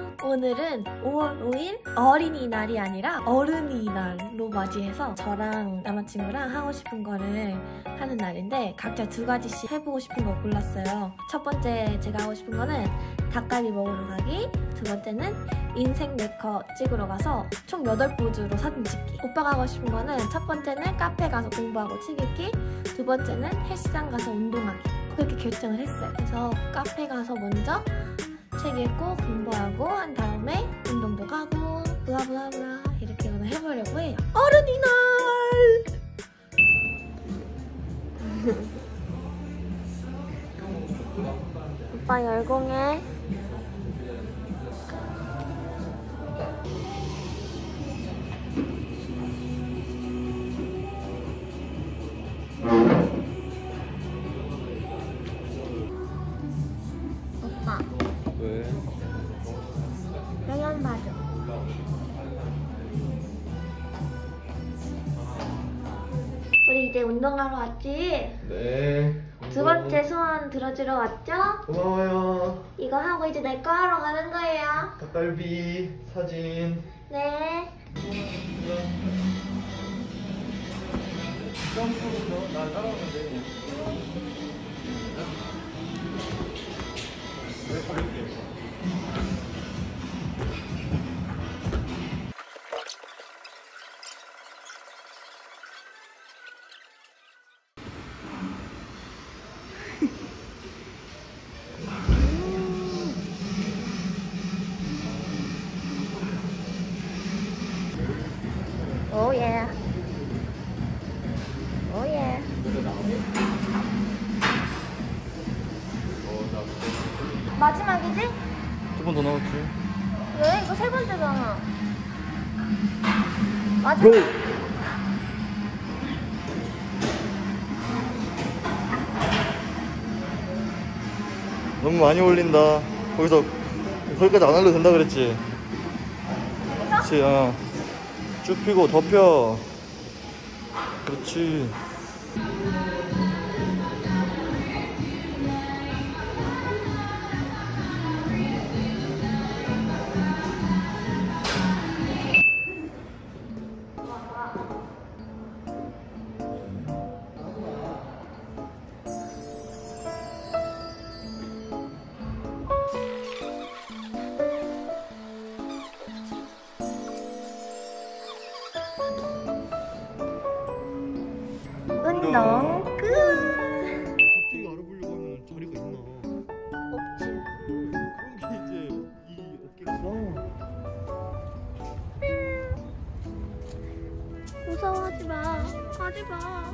오늘은 5월 5일 어린이날이 아니라 어른이날로 맞이해서 저랑 남자친구랑 하고 싶은 거를 하는 날인데 각자 2가지씩 해보고 싶은 거 골랐어요. 첫 번째 제가 하고 싶은 거는 닭갈비 먹으러 가기, 두 번째는 인생 네컷 찍으러 가서 총 8포즈로 사진 찍기. 오빠가 하고 싶은 거는 첫 번째는 카페 가서 공부하고 책 읽기, 두 번째는 헬스장 가서 운동하기. 그렇게 결정을 했어요. 그래서 카페 가서 먼저 책 읽고 공부하고 한 다음에 운동도 가고 블라블라블라 이렇게 오늘 해보려고 해요. 어른이날! 오빠 열공해. 오빠. 왜? 영양 봐줘. 우리 이제 운동하러 왔지? 네. 두 번째 소원 들어주러 왔죠? 고마워요. 이거 하고 이제 내 거 하러 가는 거예요. 닭갈비 사진. 네. 점프부터 나 따라오면 돼. 왜 버릴게? 오예. 오예. 마지막이지? 두 번 더 나왔지. 왜? 이거 3번째잖아. 마지막. 너무 많이 올린다. 거기까지 안 올려도 된다 그랬지. 그렇지. 쭉 펴고 더 펴. 그렇지. 운동 끝. 갑자기 알아보려고 하면 자리가 있나? 없지. 그런 게 이제 이 어깨가 무서워하지 마. 하지 마.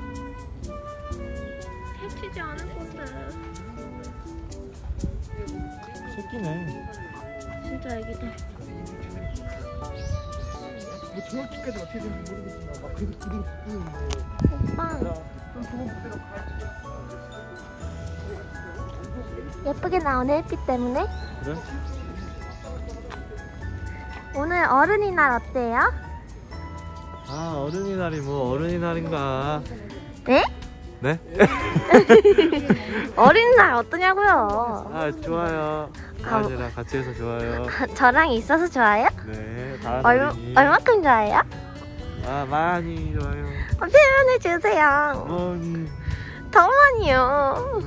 해치지 않을 건데. 새끼네. 진짜 애기들. 뭐 정확히까지 어떻게 되는지 모르겠지만 막 그래도 뿌리는데. 오빠. 그럼 그건 그대로 가야지. 예쁘게 나오네 햇빛 때문에. 그래? 오늘 어른이날 어때요? 아 어른이날이 뭐 어른이날인가? 네? 네? 어린이날 어떠냐고요? 아 좋아요. 아저씨랑 같이 해서 좋아요. 저랑 있어서 좋아요? 네. 다 얼마큼 좋아해요? 아 많이 좋아요. 표현해주세요. 많이. 더 많이요.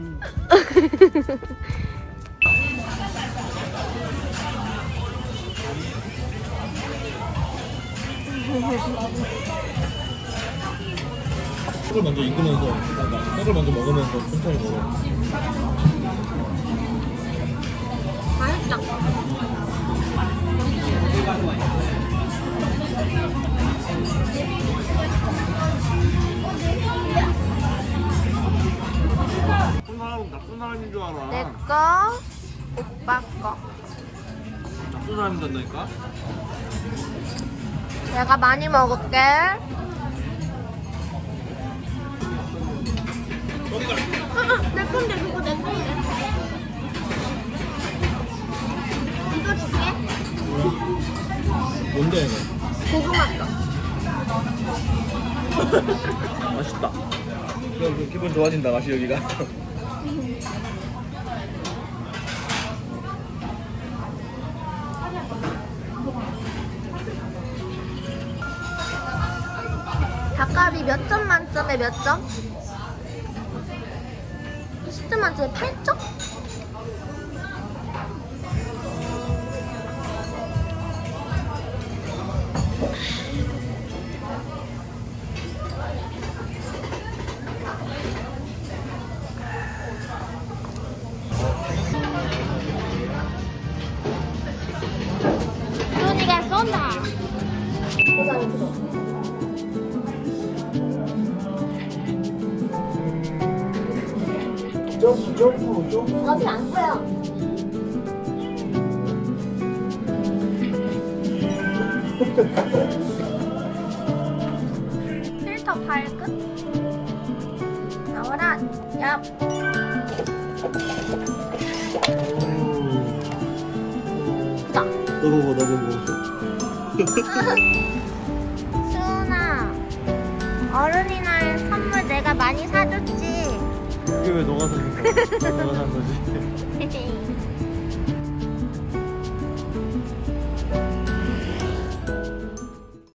떡을 먼저 익으면서 떡을 먼저 먹으면서 천천히 먹어. 맛있다. 나쁜 사람인 줄 알아. 내 거, 오빠 거. 나쁜 사람인 단다니까? 내가 많이 먹을게. 내 건데 그거 내 건데. 이거 줄게. 뭔데 이거? 고구마 거. 맛있다. 기분 좋아진다 맛이 여기가. 떡갈비 몇 점 만점에 몇 점? 10점 만점에 8점? 소니가 쏜다. 점프. 어디 안 보여. 필터 발끝? 나와라. 야. 나. 너 보고. 수은아, 어른이날 선물 내가 많이 사줬지? 이게 왜 너가 산 거야? 너가 산 거지?